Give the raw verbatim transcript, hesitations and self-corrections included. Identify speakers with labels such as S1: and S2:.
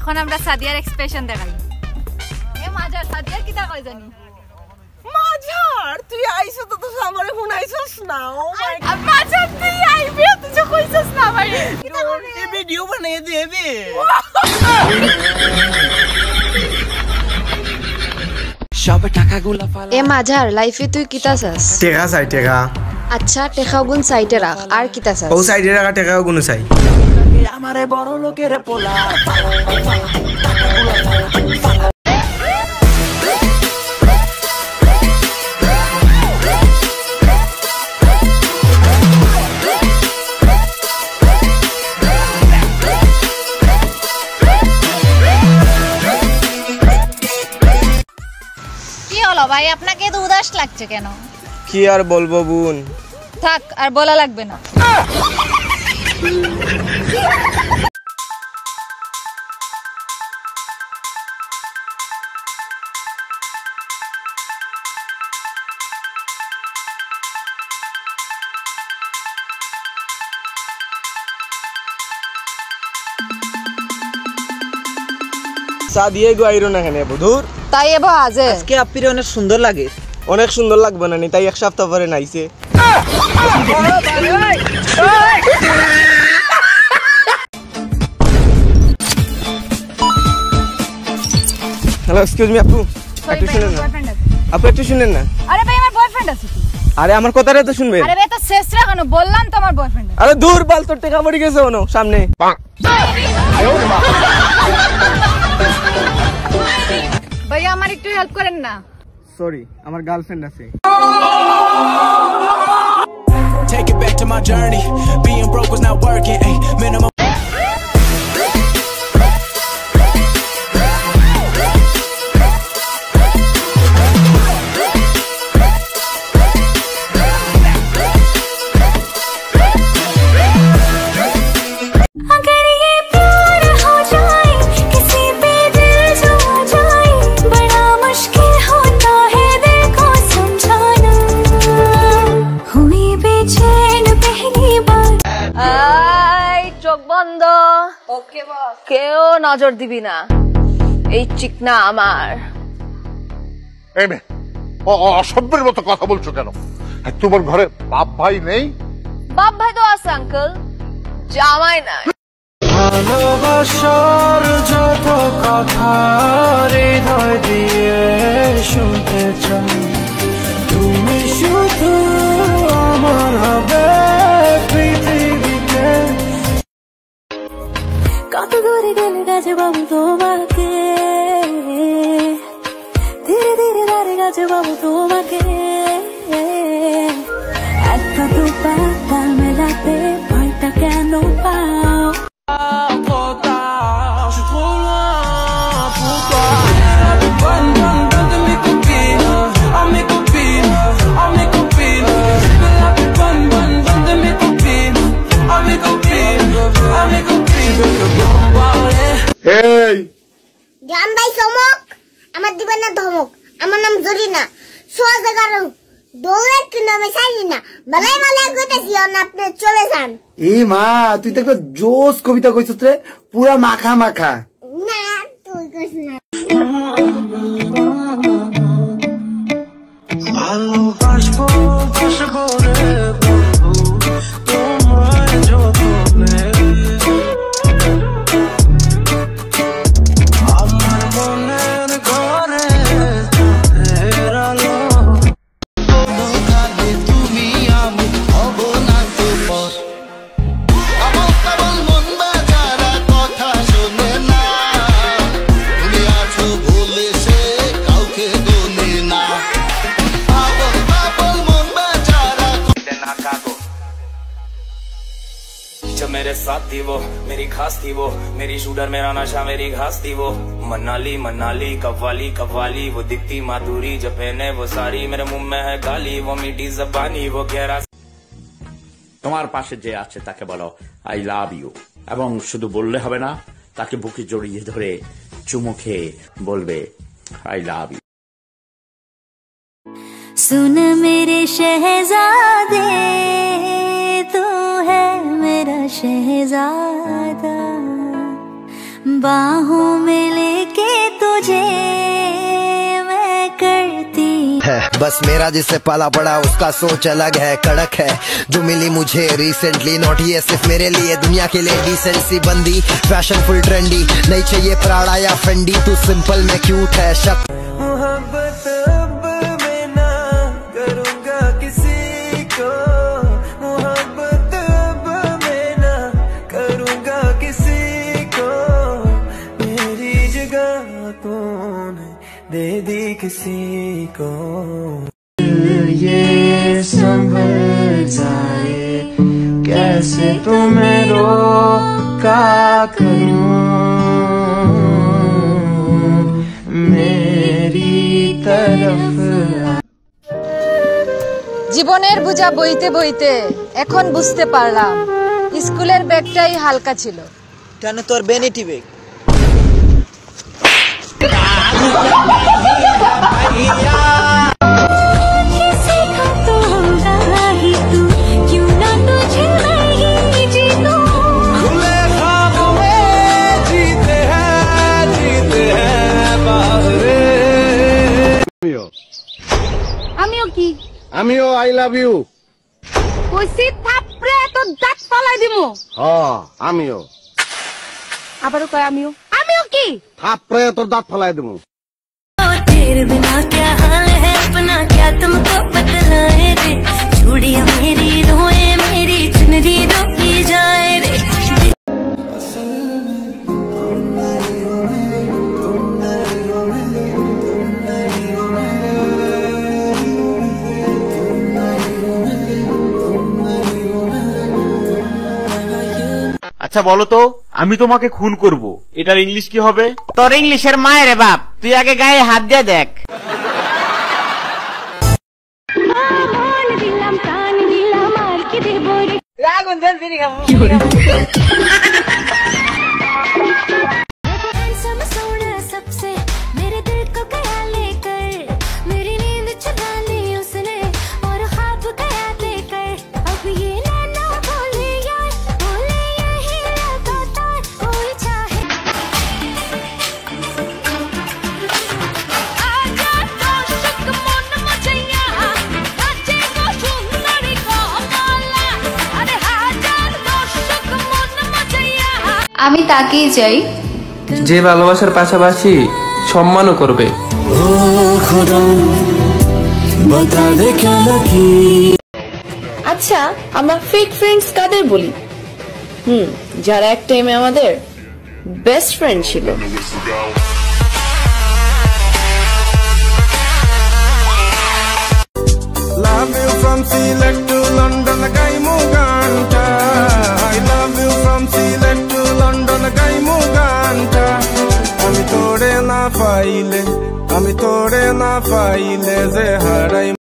S1: এখন আমরা সাদিয়ার এক্সপ্রেশন দেখাই এ মাজার সাদিয়ার কিটা কই জানি
S2: মাজার তুই আইছো তো তো আমারে শুনাইছস না ও মাই
S1: গড মাজার তুই আইবি তুই কইছস না ভাই
S2: এই ভিডিও বানিয়ে দেবে
S3: সব টাকাগুলা ফালা
S4: এ মাঝার লাইফে তুই কিতা চাস
S5: টেকা চাই টেকা
S4: আচ্ছা টেকা গুণ সাইডে রাখ আর কিতা চাস
S5: ও সাইডে রাখা টেকা গুণ চাই
S3: আমারে বড় লোকের পোলা
S1: কি হলো ভাই আপনাকে তো উদাস লাগছে কেন
S5: কি আর বলবো বোন
S1: থাক আর বলা লাগবে না
S5: সাদিয়ে গাইরো না কেন বধুর
S1: তাই এবা আজে
S2: আজকে আপিরে অনেক সুন্দর লাগে
S5: অনেক সুন্দর লাগবে না নি তাই এক সপ্তাহ পরে নাইছে হ্যালো এক্সকিউজ মি আপু একটু শুনেন না আপু একটু শুনেন না
S1: আরে ভাই আমার বয়ফ্রেন্ড আছে তো
S5: আরে আমার কথাটা তো শুনবেন
S1: আরে ভাই তো শেষ রাখনো বললাম তো আমার বয়ফ্রেন্ড
S5: আরে দূর বাল তোর টাকা পড়ে গেছে ওনো সামনে
S1: ভাই আমার একটু হেল্প করেন না
S5: সরি আমার গার্লফ্রেন্ড আছে
S3: Take it back to my journey. Being broke was not working. Ay, minimum.
S1: ওকে বস কেউ নজর দিবি না এই চিকনা আমার
S6: এই মে অসভ্যের মতো কথা বলছো কেন তোমার ঘরে বাপ ভাই নেই
S1: বাপ ভাই তো আছে আঙ্কেল জামাই নাই
S3: ভালোবাসার যত কথা হৃদয় দিয়ে শুনতে চাই তুমি শুধু আমার হবে পৃথিবীতে কত দূরে গেলে গেছে বাবু তোমাকে ধীরে ধীরে দাঁড়ে গেছে বাবু তোমাকে একটা তো পাতা মেলাতে ভয়টা কেন পাও
S7: গান ভাই চমক আমার দিবেন না ধমক আমার নাম জরিনা সোজা গারো দৌড়ে কি নামে চাইনি না বলাই বলাই কইতাছি না আপনি চলে যান
S8: এই মা তুই তো একটা জোস কবিতা কইছস রে পুরা মাখা মাখা
S7: না তুই কইছ না
S3: ভালোবাসবো বসবো রে বন্ধু তোমায় যতনে আমার মনের ঘরে চাঁদের আলো খালি তুমি আমি হব না তো পর আমার কেবল মন বেচারা কথা শোনে না তুমি আছো বলে সে কাউকে দোলে না जब मेरे साथ थी वो मेरी खास थी वो मेरी शूटर मेरा नशा मेरी घास थी वो मनाली मनाली कव्वाली कव्वाली वो दिखती माधुरी जब पहने वो सारी मेरे मुंह में है गाली वो मीठी जबानी वो गहरा
S9: তোমার পাশে যে আছে তাকে বলো আই লাভ ইউ এবং শুধু বললে হবে না তাকে বুকে জড়িয়ে ধরে চুমু খেয়ে বলবে আই লাভ ইউ
S10: सुन मेरे शहजादे तू है मेरा शहजादा बाहों में लेके तुझे मैं करती
S11: है। बस मेरा जिससे पाला पड़ा उसका सोच अलग है, कड़क है जो मिली मुझे रिसेंटली। नॉट ये सिर्फ मेरे लिए, दुनिया के लिए डिसेंट सी बंदी, फैशन फुल ट्रेंडी, नहीं चाहिए प्राड़ा या फेंडी, तू सिंपल में क्यूट है। शक
S12: मोहब्बत अब मैं ना करूँगा किसी को, मोहब्बत अब मैं ना करूँगा किसी को, मेरी जगह तूने दे दी किसी को। ये संभल जाए कैसे तुम्हें रोका करूं, मेरी तरफ।
S13: জীবনের বোঝা বইতে বইতে এখন বুঝতে পারলাম স্কুলের ব্যাগটাই হালকা ছিল।
S14: কেন তোর ভ্যানিটি ব্যাগ?
S13: আমিও কি
S6: আমিও আই লাভ ইউ
S13: কইছি থাপড়ে তো দাঁত ফালাই দিমু।
S6: হ্যাঁ আমিও।
S13: আবারও কয় আমিও। আমিও কি
S6: থাপড়ে তোর দাঁত ফালাই দেবো।
S10: तेरे बिना क्या हाल है अपना, क्या तुमको बतलाए रे, चूड़ियां मेरी रोए मेरी चुनरी रोकी जाए रे।
S15: আচ্ছা বলো তো, আমি তোমাকে খুন করব, এটার ইংলিশ কি হবে?
S16: তোর ইংলিশের মায়ের বাপ, তুই আগে গায়ে হাত দিয়ে দেখ।
S4: আমি তাকেই চাই
S17: যে ভালোবাসার পাশাপাশি সম্মানও করবে।
S2: আচ্ছা আমরা ফেক ফ্রেন্ডস কাদের বলি? হুম, যারা এক টাইমে আমাদের বেস্ট ফ্রেন্ড ছিল।
S12: Love you from Select to London, kay mo ganta. I love you from Select to London, kay mo ganta. Ami tore na paile, ami tore na paile, ze harai